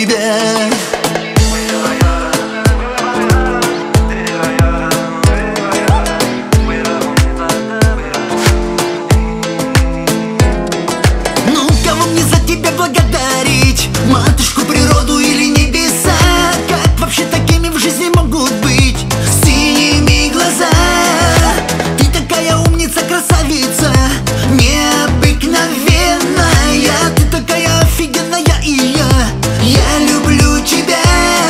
тебя. Ну, кого мне за тебя благодарить? Матушку природу или небеса? Как вообще такими в жизни могут быть синими глаза? Ты такая умница, красавица, необыкновенная. Ты такая офигенная, и я люблю тебя.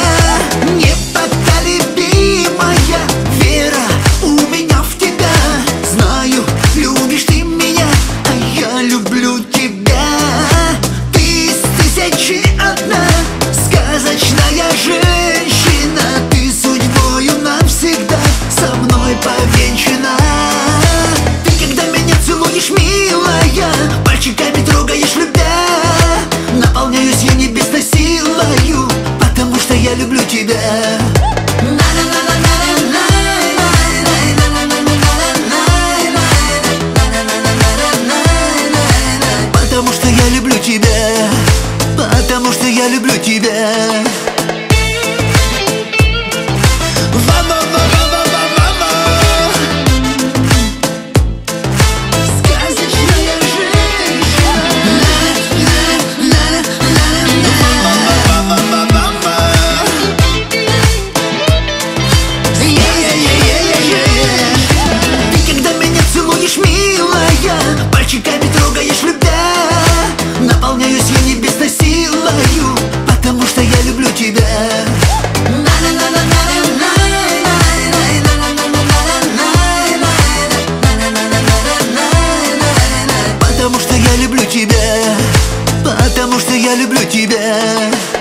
Непоколебимая вера у меня в тебя. Знаю, любишь ты меня, а я люблю тебя. Ты из тысячи одна, сказочная женщина. Ты судьбою навсегда со мной повенчана. Ты когда меня целуешь, милая, пальчиками трогаешь, любя, наполняюсь я небесной силою, потому что я люблю тебя. Потому что я люблю тебя. Потому что я люблю тебя. Пальчиками трогаешь, любя, наполняюсь я небесной силою, потому что я люблю тебя. Потому что я люблю тебя. Потому что я люблю тебя.